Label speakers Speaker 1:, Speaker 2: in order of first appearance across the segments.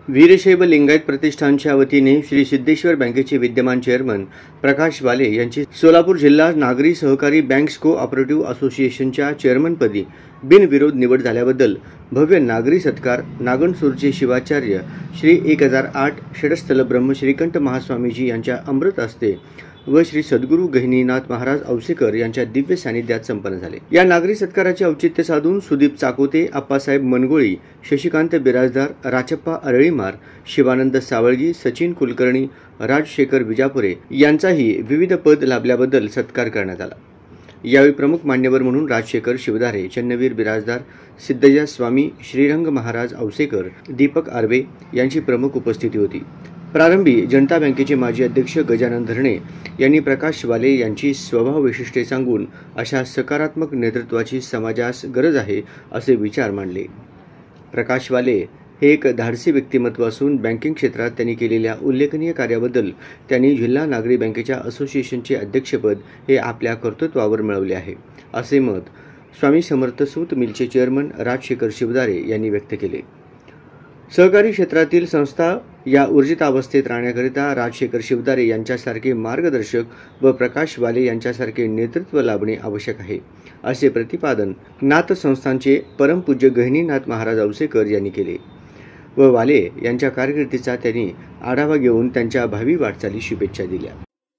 Speaker 1: वीरशैव लिंगायत प्रतिष्ठानच्या वतीने श्री सिद्धेश्वर बँकेचे विद्यमान चेअरमन प्रकाश वाले यांची सोलापूर जिल्हा नागरी सहकारी बँक्स कोऑपरेटिव्ह असोसिएशनच्या चेअरमनपदी बिनविरोध निवड झाल्याबद्दल भव्य नागरी सत्कार नागणसूरचे शिवाचार्य श्री 1008 षडस्थल ब्रह्म श्रीकंठ महास्वामीजी यांच्या अमृत हस्ते व श्री सद्गुरू गहिनीनाथ महाराज औसेकर यांच्या दिव्य सानिध्यात संपन्न झाले। या नागरी सत्काराचे औचित्य साधून सुदीप चाकोते, आप्पासाहेब मनगोळी, शशिकांत बिराजदार, राचप्पा अरळीमार, शिवानंद सावळगी, सचिन कुलकर्णी, राजशेखर विजापुरे यांचाही विविध पद लाभल्याबद्दल सत्कार करण्यात आला। यावेळी प्रमुख मान्यवर म्हणून राजशेखर शिवधारे, चन्नवीर बिराजदार, सिद्धय्या स्वामी, श्रीरंग महाराज औसेकर, दीपक आर्वे यांची प्रमुख उपस्थिती होती। प्रारंभी जनता बँकेचे माजी अध्यक्ष गजानन धरणे यांनी प्रकाश वाले यांची स्वभाव वैशिष्ट्ये सांगून अशा सकारात्मक नेतृत्वाची समाजास गरज आहे असे विचार मांडले। प्रकाश वाले हे एक धाडसी व्यक्तिमत्व असून बँकिंग क्षेत्रात त्यांनी केलेल्या उल्लेखनीय कार्याबद्दल त्यांनी जिल्हा नागरी बँकेच्या असोसिएशनचे अध्यक्षपद हे आपल्या कर्तृत्वावर मिळवले आहे असे मत स्वामी समर्थ सूत मिलचे चेअरमन राजशेखर शिवधारे यांनी व्यक्त केले। सहकारी क्षेत्रातील संस्था या ऊर्जित अवस्थेत राहण्याकरिता राजशेखर शिवधारे यांच्यासारखे मार्गदर्शक व प्रकाश वाले यांच्यासारखे नेतृत्व लाभणे आवश्यक आहे असे प्रतिपादन नाथ संस्थांचे परमपूज्य गहिनीनाथ महाराज औसेकर यांनी केले व वाले यांच्या कारकिर्दीचा त्यांनी आढावा घेऊन त्यांच्या भावी वाटचाली शुभेच्छा दिल्या।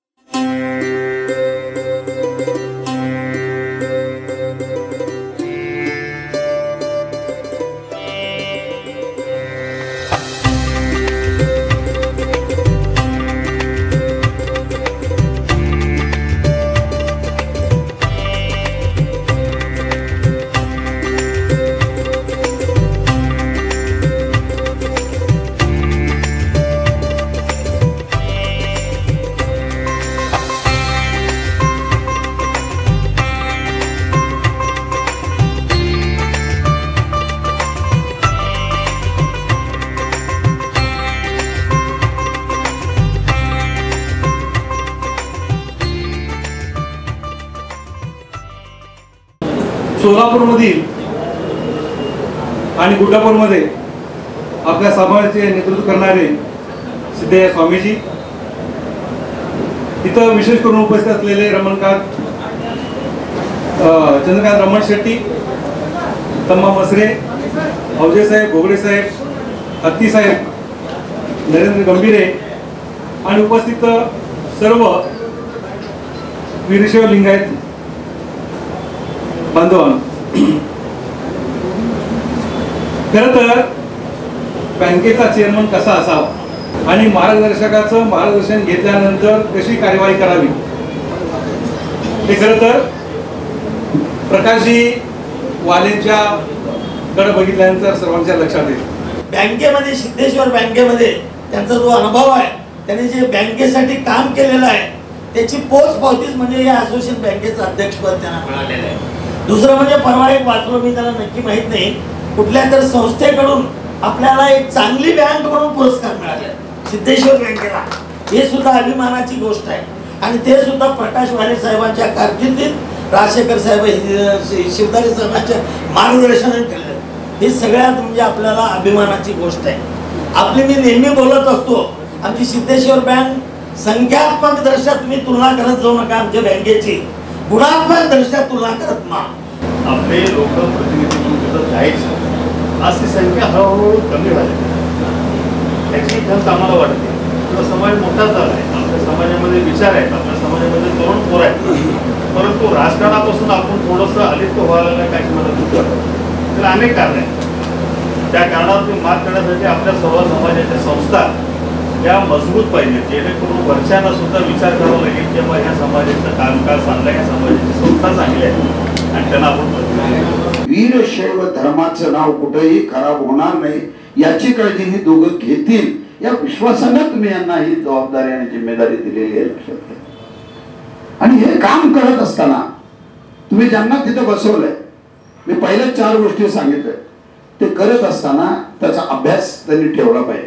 Speaker 2: सोलापूरमधील आणि गुड्डापूरमध्ये आपल्या समाजाचे नेतृत्व करणारे सिद्धय्या स्वामीजी, इथं विशेष करून उपस्थित असलेले चंद्रकांत रमण शेट्टी, तम्मा मसरे, अवजय साहेब, घोगडे साहेब, हत्ती साहेब, नरेंद्र गंभीरे आणि उपस्थित सर्व वीरशैव लिंगायत बांधवांनो, खरं तर बँकेचा चेअरमन कसा असावा आणि मार्गदर्शकाचं मार्गदर्शन घेतल्यानंतर कशी कार्यवाही करावी हे खरं तर प्रकाशजी वालेंच्या कडे बघितल्यानंतर सर्वांच्या लक्षात येईल।
Speaker 3: बँकेमध्ये सिद्धेश्वर बँकेमध्ये त्यांचा जो अनुभव आहे, त्यांनी जे बँकेसाठी काम केलेलं आहे त्याची पोचपावतीच म्हणजे या असोसिएशन बँकेचं अध्यक्षपद त्यांना मिळालेलं आहे। दुसरं म्हणजे परवा एक वाचलो मी, त्याला नक्की माहित नाही, कुठल्या तर संस्थेकडून आपल्याला एक चांगली बँक म्हणून पुरस्कार मिळाला सिद्धेश्वर बँकेला, हे सुद्धा अभिमानाची गोष्ट आहे। आणि ते सुद्धा प्रकाश वाले साहेबांच्या कारकिर्दीत राजशेखर साहेब शिवधारे साहेबांच्या मार्गदर्शनाने केलं, हे सगळ्यात म्हणजे आपल्याला अभिमानाची गोष्ट आहे। आपली मी नेहमी बोलत असतो, आमची सिद्धेश्वर बँक संख्यात्मक दृष्ट्या तुम्ही तुलना करत जाऊ नका आमच्या बँकेची, गुणात्मक दृष्ट्या तुलना करत मा
Speaker 4: आपले लोकप्रतिनिधी जायचं अशी संख्या हळूहळू कमी झाली। त्याची खंत आम्हाला वाटते। आपला समाज मोठा झाला आहे, आपल्या समाजामध्ये विचार आहेत, आपल्या समाजामध्ये तरुण पोर आहेत, परंतु राजकारणापासून आपण थोडंसं अलिप्त व्हायला काय मला दुःख वाटतं। तर अनेक कारण आहेत, त्या कारणावरती मात करण्यासाठी आपल्या सर्व समाजाच्या संस्था या मजबूत पाहिजे, जेणेकरून वरच्यांना सुद्धा विचार करावा लागेल की बाबा ह्या समाजाचं कामकाज चांगलं आहे, ह्या समाजाची संस्था चांगली आहे आणि त्यांना आपण
Speaker 5: वीरशैव धर्माचं नाव कुठेही खराब होणार नाही याची काळजी ही दोघं घेतील या विश्वासाने तुम्ही यांना ही जबाबदारी आणि जिम्मेदारी दिलेली आहे लक्षात घ्या। आणि हे काम करत असताना तुम्ही ज्यांना तिथे बसवलंय, मी पहिल्या 4 गोष्टी सांगितल्या, ते करत असताना त्याचा अभ्यास त्यांनी ठेवला पाहिजे,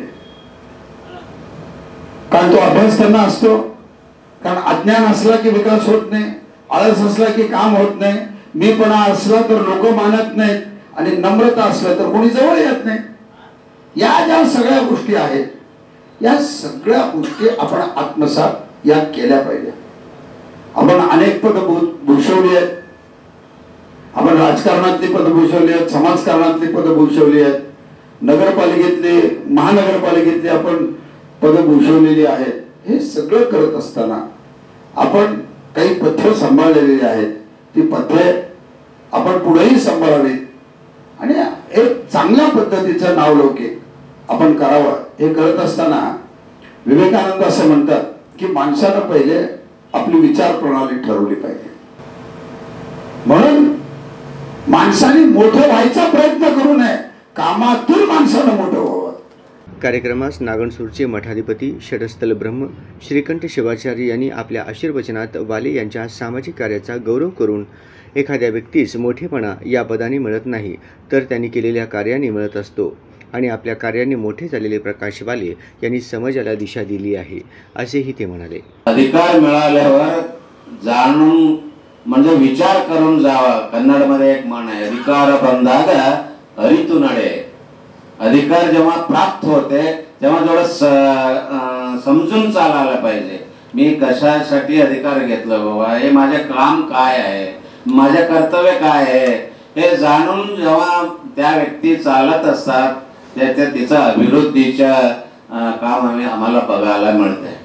Speaker 5: कारण तो अभ्यास त्यांना असतो। कारण अज्ञान असला की विकास होत नाही, आळस असला की काम होत नाही, मीपणा असला तर लोक मानत नाहीत आणि नम्रता असलं तर कोणी जवळ येत नाही। या ज्या सगळ्या गोष्टी आहेत, या सगळ्या गोष्टी आपण आत्मसात या केल्या पाहिजे. आपण अनेक पद भूषवली आहेत, आपण राजकारणातली पद भूषवली आहेत, समाजकारणातली पद भूषवली आहेत, नगरपालिकेतली महानगरपालिकेतली आपण पद भूषवलेली आहेत. हे सगळं करत असताना आपण काही पथ्य सांभाळलेली आहेत, ती पथ्ये आपण पुढेही सांभाळावीत आणि एक चांगल्या पद्धतीचं नावलौकिक आपण करावं. हे करत असताना विवेकानंद असं म्हणतात की माणसानं पहिले आपली विचार प्रणाली ठरवली पाहिजे. म्हणून माणसाने मोठं व्हायचा प्रयत्न करू नये, कामातून माणसानं मोठं व्हावं.
Speaker 1: कार्यक्रमास नागणसूरचे मठाधिपती षटस्थल ब्रह्म श्रीकंठ शिवाचार्य यांनी आपल्या आशीर्वचनात वाले यांच्या सामाजिक कार्याचा गौरव करून एखाद्या व्यक्तीस मोठेपणा या पदाने मिळत नाही, तर त्यांनी केलेल्या कार्याने मिळत असतो आणि आपल्या कार्याने मोठे झालेले प्रकाश वाले यांनी समाजाला दिशा दिली आहे, असेही ते म्हणाले.
Speaker 6: अधिकार मिळाल्यावर जाणून म्हणजे विचार करून जावा. कन्नडमध्ये एक म्हण आहे, अधिकार बंधाग हरितू नडे. अधिकार जेव्हा प्राप्त होते तेव्हा थोडं समजून चालायला पाहिजे. मी कशासाठी अधिकार घेतला बाबा, हे माझे काम काय आहे, माझे कर्तव्य काय आहे, हे जाणून जेव्हा त्या व्यक्ती चालत असतात तिचा अभिवृद्धीच्या काम आम्हाला बघायला मिळते.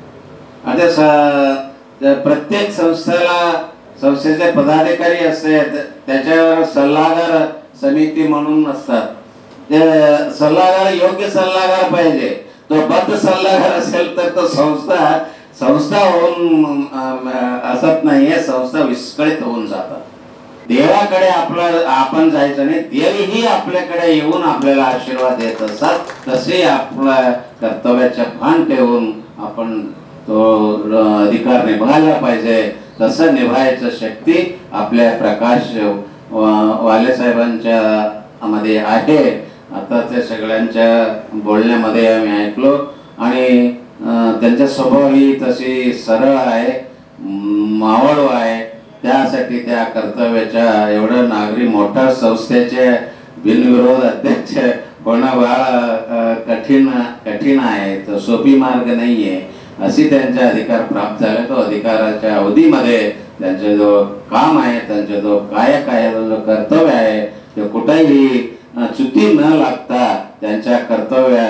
Speaker 6: आता प्रत्येक संस्थेचे पदाधिकारी असते, त्याच्यावर सल्लागार समिती म्हणून असतात. ते सल्लागार योग्य सल्लागार पाहिजे. तो बद्ध सल्लागार असेल तर तो संस्था होऊन असत नाहीये, संस्था विस्कळीत होऊन जातात. देवाकडे आपण जायचं नाही, देवही आपल्याकडे येऊन आपल्याला आशीर्वाद देत असतात. तसे आपल्या कर्तव्याचे भान ठेवून आपण तो अधिकार निभायला पाहिजे. तसं निभायचं शक्ती आपल्या प्रकाश वाले साहेबांच्या मध्ये आहे. आता ते सगळ्यांच्या बोलण्यामध्ये आम्ही ऐकलो आणि त्यांचा स्वभाव ही तशी सरळ आहे, मावळ आहे. त्यासाठी त्या कर्तव्याच्या एवढं नागरी मोठ्या संस्थेचे बिनविरोध अध्यक्ष होणं बघा कठीण आहे, तो सोपी मार्ग नाहीये. अशी त्यांचे अधिकार प्राप्त झाले. तो अधिकाराच्या अवधीमध्ये त्यांचे जो काम आहे, त्यांचे जो कायक आहे, जो कर्तव्य आहे, ते कुठेही चुकी न लागता त्यांच्या कर्तव्य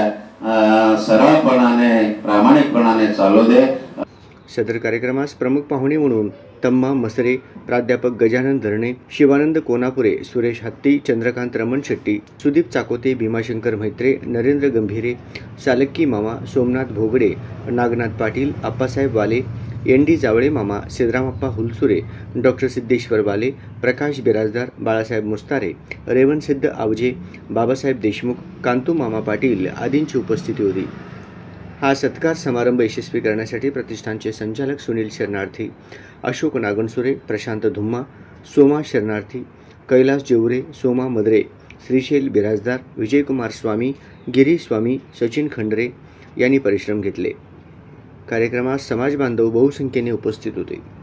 Speaker 6: सरळपणाने प्रामाणिकपणाने चालू दे.
Speaker 1: सदर कार्यक्रमास प्रमुख पाहुणे म्हणून तम्मा मसरे, प्राध्यापक गजानन धरणे, शिवानंद कोनापुरे, सुरेश हत्ती, चंद्रकांत रमण शेट्टी, सुदीप चाकोते, भीमाशंकर म्हेत्रे, नरेंद्र गंभीरे, सालक्की मामा, सोमनाथ भोगडे, नागनाथ पाटील, आप्पासाहेब वाले, एन.डी. जावळे मामा, सिद्धरामप्पा हुलसुरे, डॉक्टर सिद्धेश्वर वाले, प्रकाश बिराजदार, बाळासाहेब मुस्तारे, रेवणसिद्ध आवजे, बाबासाहेब देशमुख, कांतू मामा पाटील आदींची उपस्थिती होती. हा सत्कार समारंभ यशस्वी करण्यासाठी प्रतिष्ठानचे संचालक सुनील शरणार्थी, अशोक नागणसुरे, प्रशांत धुम्मा, सोमा शरणार्थी, कैलास जेवरे, सोमा मदरे, श्रीशैल बिराजदार, विजयकुमार स्वामी, गिरी स्वामी, सचिन खंडरे यांनी परिश्रम घेतले. कार्यक्रमात समाज बांधव बहुसंख्येने उपस्थित होते.